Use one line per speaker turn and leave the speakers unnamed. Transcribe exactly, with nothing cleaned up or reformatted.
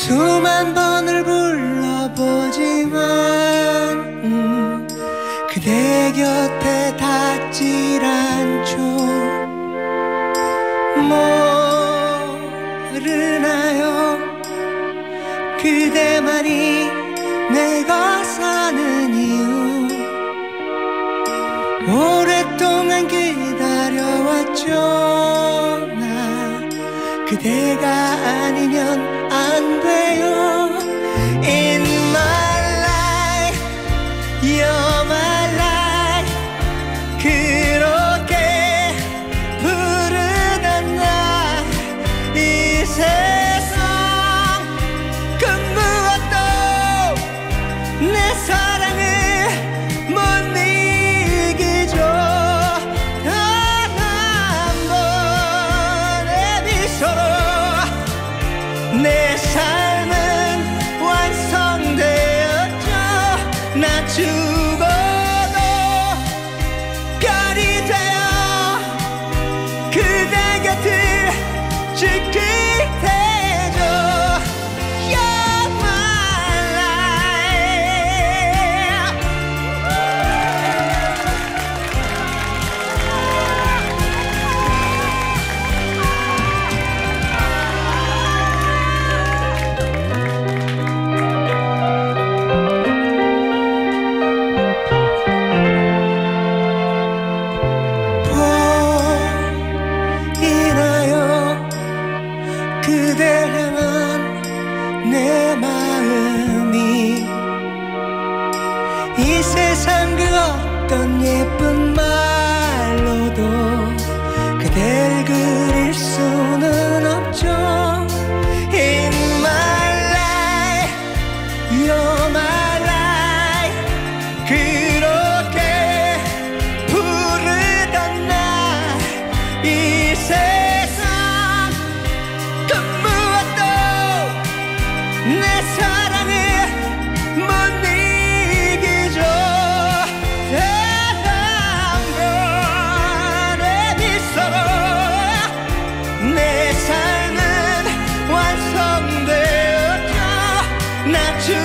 수만 번을 불러보지만 음, 그대 곁에 닿질 않죠. 모르나요 그대만이 내가 사는 이유. 오랫동안 기다려왔죠. 나 그대가 아니면 안 돼요. In my life, you're my life. 그렇게 부르던 나 이 세상 그 무엇도 내 사랑을 못 이기죠. 단 한 번의 미소로 내 삶은 완성되었죠. 나 죽어도 별이 되어 그대 곁을 지킬 테죠. You're my life. 보이나요 그댈 향한 내 마음이. 이 세상 그 어떤 예쁜 말로도 그댈 그릴 수는 없죠. In my life, you're my life. 그렇게 부르던 나 이 세상 그 무엇도 내 사랑을 못 이기죠. 단 한 번의 미소로 내 삶은 완성되었죠. 나